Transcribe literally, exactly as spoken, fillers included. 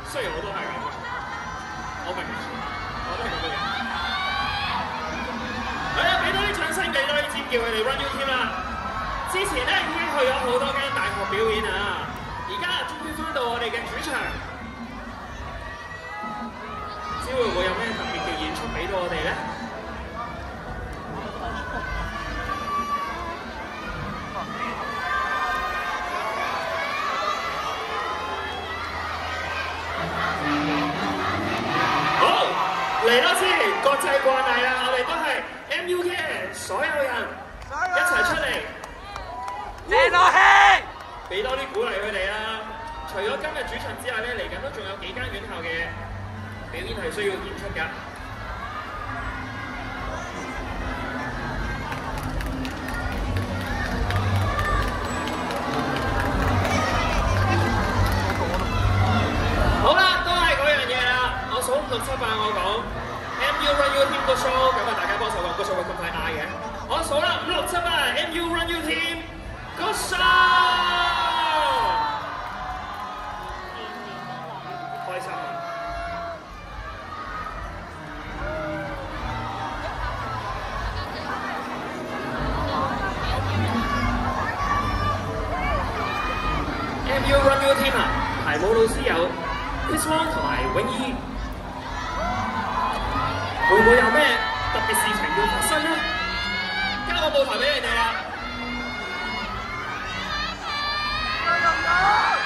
雖然我都係咁，我明，我都係咁嘅人。係啊，俾多啲掌聲，俾多啲尖叫佢哋 Run You Team 啦！之前咧已經去咗好多間大學表演啊，而家終於翻到我哋嘅主場，唔知會唔會有咩特別嘅演出俾到我哋咧？ 嚟多次，國際慣例啦，我哋都係 M U K 所有人一齊出嚟，借多氣，俾多啲鼓勵佢哋啦。除咗今日主場之外咧，嚟緊都仲有幾間院校嘅表演係需要演出㗎。好啦，都係嗰樣嘢啦。我數五六七八，我講。 M U Run You Team 個 show， 咁啊大家幫手講個 show 會咁快嗌嘅。我數啦，五六七八 ，M U Run You Team 個 show， 開心啊！M U Run You Team 啊，排舞老師有 Chris Wong 同埋泳衣。 會唔會有咩特別事情要發生咧？交個舞台俾你哋啦！加油！